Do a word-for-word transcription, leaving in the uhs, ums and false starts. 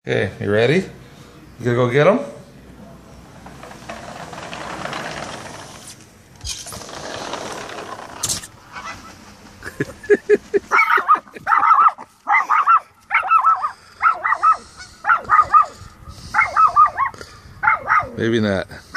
Okay, you ready? You gonna go get them? Maybe not.